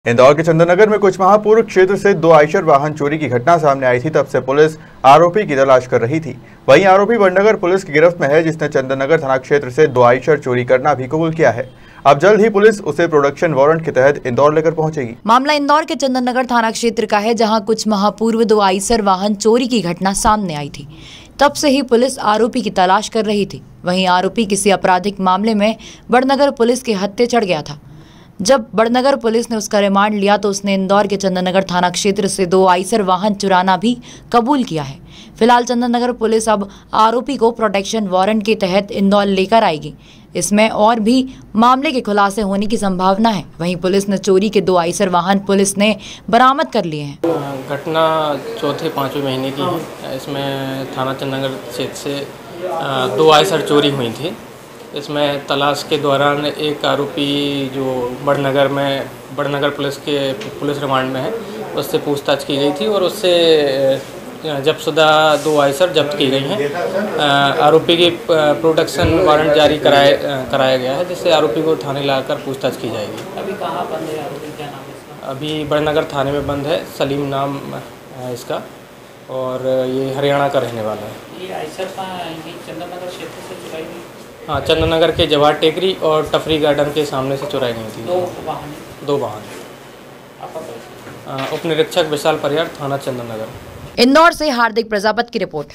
इंदौर के चंदननगर में कुछ माह पूर्व क्षेत्र से 2 आइशर वाहन चोरी की घटना सामने आई थी। तब से पुलिस आरोपी की तलाश कर रही थी। वहीं आरोपी बड़नगर पुलिस की गिरफ्त में है, जिसने चंदननगर थाना क्षेत्र से 2 आइशर चोरी करना भी कबूल किया है। अब जल्द ही पुलिस उसे प्रोडक्शन वारंट के तहत इंदौर लेकर पहुंचेगी। मामला इंदौर के चंदननगर थाना क्षेत्र का है, जहां कुछ माह पूर्व 2 आइशर वाहन चोरी की घटना सामने आई थी। तब से ही पुलिस आरोपी की तलाश कर रही थी। वहीं आरोपी किसी आपराधिक मामले में बड़नगर पुलिस के हत्थे चढ़ गया था। जब बड़नगर पुलिस ने उसका रिमांड लिया तो उसने इंदौर के चंदननगर थाना क्षेत्र से 2 आइशर वाहन चुराना भी कबूल किया है। फिलहाल चंदननगर पुलिस अब आरोपी को प्रोटेक्शन वारंट के तहत इंदौर लेकर आएगी। इसमें और भी मामले के खुलासे होने की संभावना है। वहीं पुलिस ने चोरी के 2 आइशर वाहन पुलिस ने बरामद कर लिए हैं। घटना चौथे 5वें महीने की है। इसमें थाना चंदननगर क्षेत्र से 2 आइशर चोरी हुई थी। इसमें तलाश के दौरान एक आरोपी जो बड़नगर पुलिस रिमांड में है, उससे पूछताछ की गई थी और उससे जब्तशुदा 2 आइशर जब्त की गई हैं। आरोपी की प्रोडक्शन वारंट जारी कराया गया है, जिससे आरोपी को थाने लाकर पूछताछ की जाएगी। अभी कहाँ बंद है आरोपी, क्या नाम है इसका? अभी बड़नगर थाने में बंद है। सलीम नाम है इसका और ये हरियाणा का रहने वाला है। ये आइशर चंदननगर क्षेत्र से चुराई गई? हाँ, चंदननगर के जवाहर टेकरी और टफरी गार्डन के सामने से चुराई गई थी। 2 वाहन। आपका उप निरीक्षक विशाल परियार, थाना चंदननगर। इंदौर से हार्दिक प्रजापत की रिपोर्ट।